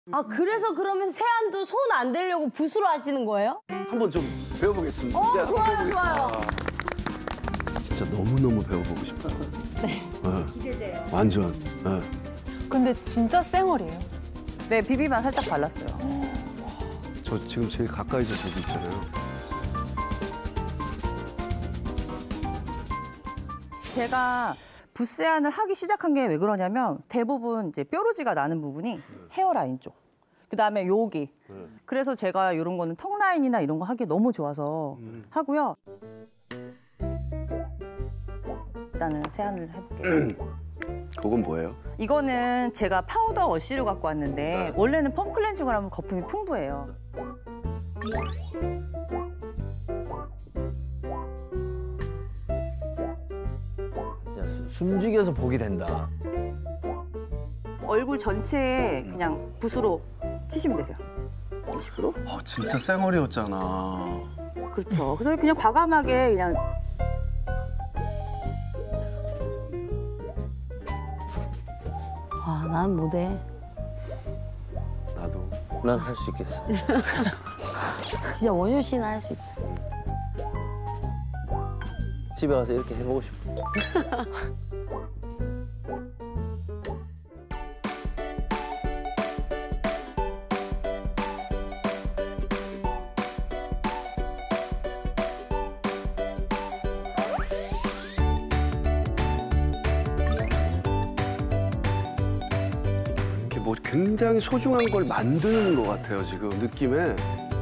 아, 그래서 그러면 세안도 손 안 대려고 붓으로 하시는 거예요? 한번 좀 배워보겠습니다. 좋아요, 좋아요. 진짜 너무너무 배워보고 싶어요. 네. 기대돼요. 완전. 네. 근데 진짜 쌩얼이에요. 네, 비비만 살짝 발랐어요. 저 지금 제일 가까이서 보고 있잖아요. 제가 붓세안을 하기 시작한 게 왜 그러냐면 대부분 이제 뾰루지가 나는 부분이 헤어라인 쪽. 그다음에 여기. 그래서 제가 이런 거는 턱 라인이나 이런 거 하기 너무 좋아서 하고요. 일단은 세안을 해볼게요. 그건 뭐예요? 이거는 제가 파우더 워시를 갖고 왔는데 원래는 펌 클렌징을 하면 거품이 풍부해요. 숨죽여서 보게 된다. 얼굴 전체에 그냥 붓으로 치시면 되세요. 이런 식으로. 진짜 쌩얼이었잖아. 그렇죠. 그래서 그냥 과감하게 그냥. 와, 난 못해. 나도. 난 할 수 있겠어. 진짜 원효 씨는 할 수 있다. 집에 가서 이렇게 해보고 싶어. 이렇게 뭐 굉장히 소중한 걸 만드는 것 같아요, 지금 느낌에.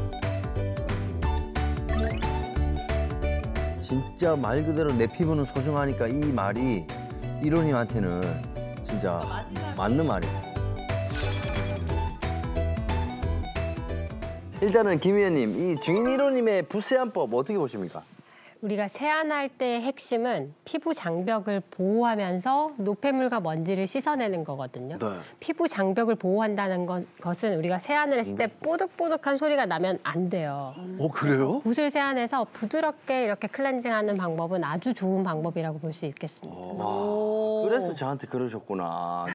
진짜 말 그대로 내 피부는 소중하니까 이 말이 이론님한테는 진짜 맞는 말이에요. 일단은 김 의원님, 이 증인 1호님의 붓세안법 어떻게 보십니까? 우리가 세안할 때의 핵심은 피부 장벽을 보호하면서 노폐물과 먼지를 씻어내는 거거든요. 네. 피부 장벽을 보호한다는 것은 우리가 세안을 했을 때 뽀득뽀득한 소리가 나면 안 돼요. 그래요? 붓을 세안해서 부드럽게 이렇게 클렌징하는 방법은 아주 좋은 방법이라고 볼 수 있겠습니다. 그래서 저한테 그러셨구나.